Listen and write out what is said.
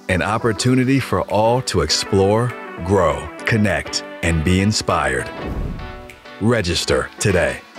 an opportunity for all to explore, grow, connect, and be inspired. Register today.